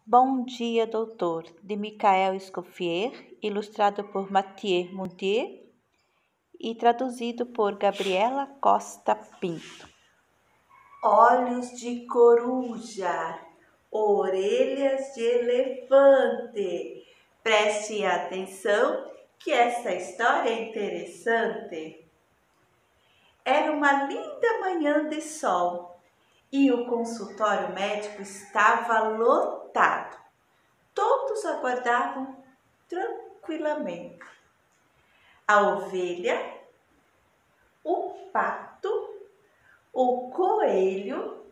Bom dia, doutor, de Michael Escoffier, ilustrado por Mathieu Montier e traduzido por Gabriela Costa Pinto. Olhos de coruja, orelhas de elefante. Preste atenção que essa história é interessante. Era uma linda manhã de sol e o consultório médico estava lotado. Todos aguardavam tranquilamente. A ovelha, o pato, o coelho,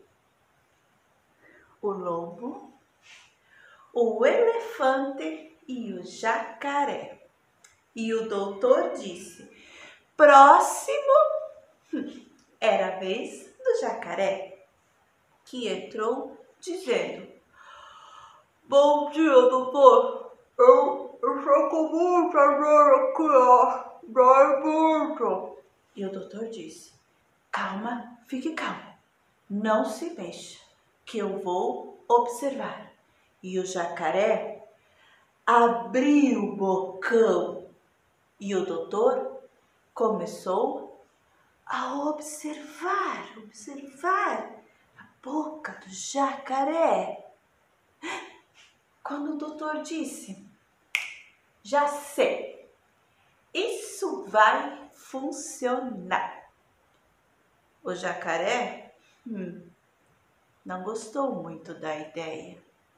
o lobo, o elefante e o jacaré. E o doutor disse: próximo. Era a vez do jacaré, que entrou dizendo: bom dia, doutor. Eu estou com muita dor aqui, ó. Dói muito. E o doutor disse: calma, fique calmo. Não se mexa, que eu vou observar. E o jacaré abriu o bocão e o doutor começou a observar a boca do jacaré. Quando o doutor disse: já sei, isso vai funcionar. O jacaré não gostou muito da ideia,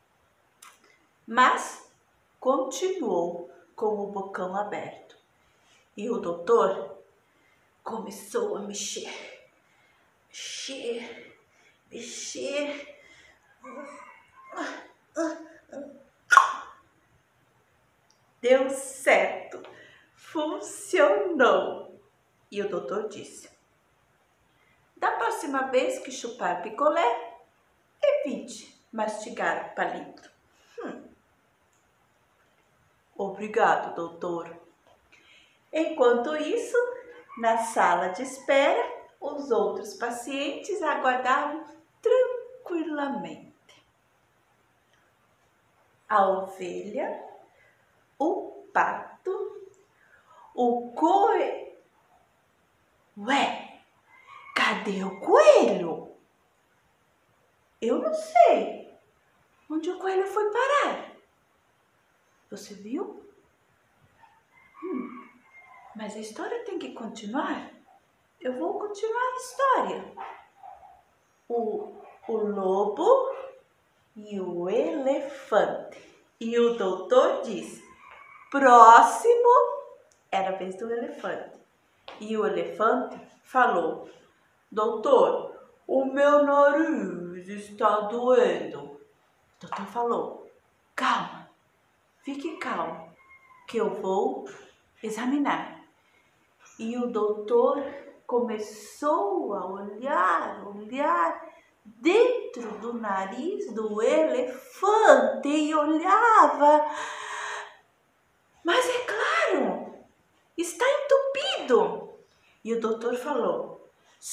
mas continuou com o bocão aberto. E o doutor começou a mexer. Deu certo, funcionou. E o doutor disse: da próxima vez que chupar picolé, evite mastigar o palito. Obrigado, doutor. Enquanto isso, na sala de espera, os outros pacientes aguardavam tranquilamente. A ovelha, o pato, o coelho. Ué, cadê o coelho? Eu não sei onde o coelho foi parar. Você viu? Mas a história tem que continuar. Eu vou continuar a história. O lobo e o elefante. E o doutor disse: próximo. Era a vez do elefante. E o elefante falou: doutor, o meu nariz está doendo. O doutor falou: calma, fique calmo, que eu vou examinar. E o doutor começou a olhar dentro do nariz do elefante e olhava. Mas é claro, está entupido. E o doutor falou: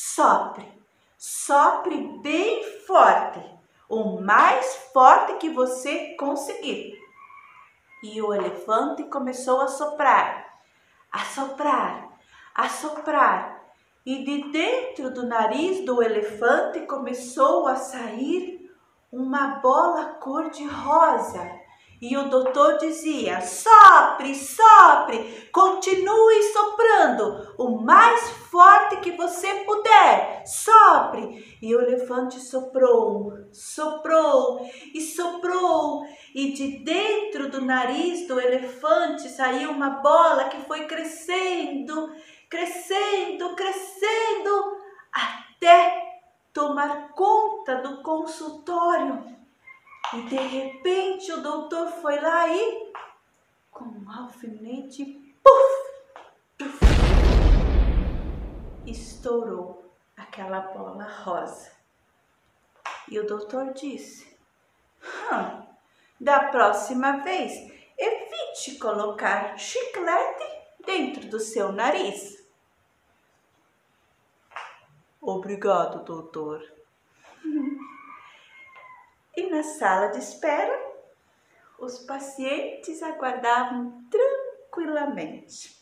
sopre bem forte, o mais forte que você conseguir. E o elefante começou a soprar. E de dentro do nariz do elefante começou a sair uma bola cor-de-rosa. E o doutor dizia: sopre, continue soprando, o mais forte que você puder, sopre. E o elefante soprou, e de dentro do nariz do elefante saiu uma bola que foi crescendo, até tomar conta do consultório. E de repente o doutor foi lá e, com um alfinete, estourou aquela bola rosa. E o doutor disse: da próxima vez, evite colocar chiclete dentro do seu nariz. Obrigado, doutor. E na sala de espera, os pacientes aguardavam tranquilamente.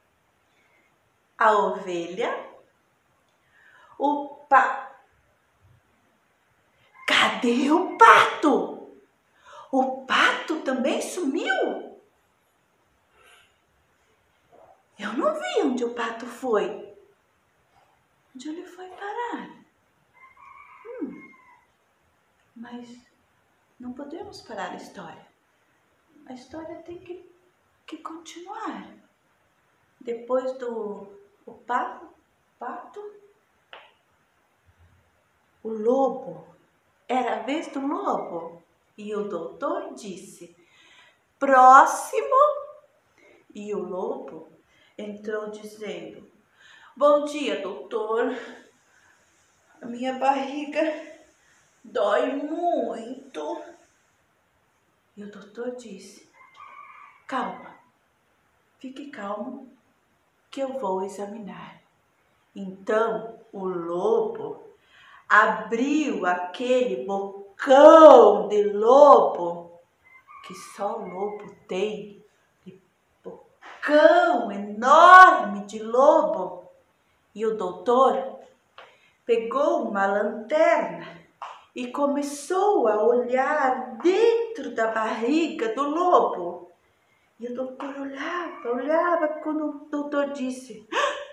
A ovelha, Cadê o pato? O pato também sumiu? Eu não vi onde o pato foi. Onde ele foi parar? Mas não podemos parar a história. A história tem que continuar. Depois do pato, o lobo. Era a vez do lobo. E o doutor disse: próximo. E o lobo entrou dizendo: bom dia, doutor. A minha barriga dói muito. E o doutor disse: calma, fique calmo que eu vou examinar. Então o lobo abriu aquele bocão de lobo que só o lobo tem, bocão enorme de lobo. E o doutor pegou uma lanterna e começou a olhar dentro da barriga do lobo. E o doutor olhava quando o doutor disse: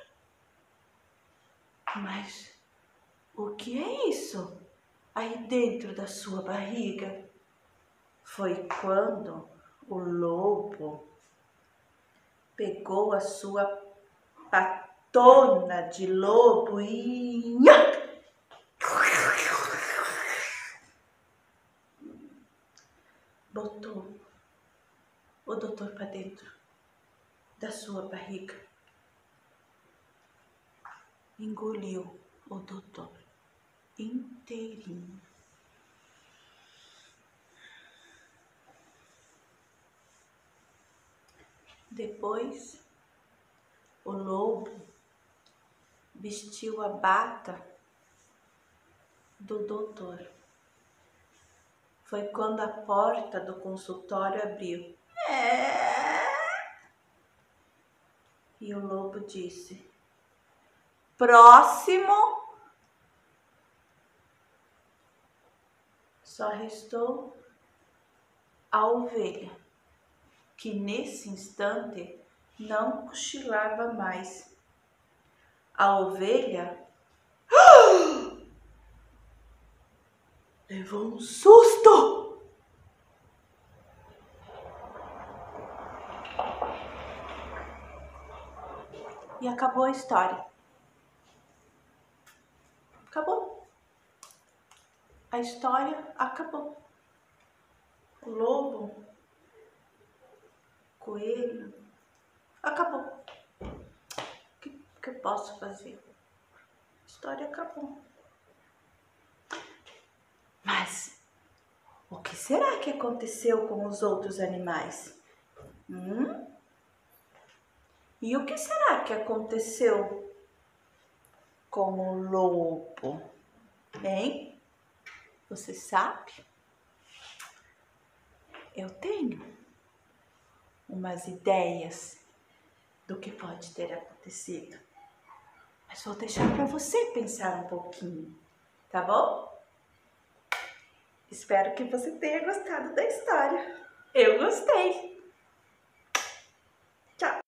mas o que é isso aí dentro da sua barriga? Foi quando o lobo pegou a sua patona de lobo e botou o doutor para dentro da sua barriga. Engoliu o doutor inteirinho. Depois, o lobo vestiu a bata do doutor. Foi quando a porta do consultório abriu. E o lobo disse: próximo. Só restou a ovelha, que nesse instante não cochilava mais. A ovelha levou um susto. E acabou a história. Acabou. A história acabou. O lobo, coelho, acabou. O que eu posso fazer? A história acabou. Mas o que será que aconteceu com os outros animais? E o que será que aconteceu com o lobo? Hein? Você sabe? Eu tenho umas ideias do que pode ter acontecido. Mas vou deixar para você pensar um pouquinho, tá bom? Espero que você tenha gostado da história. Eu gostei!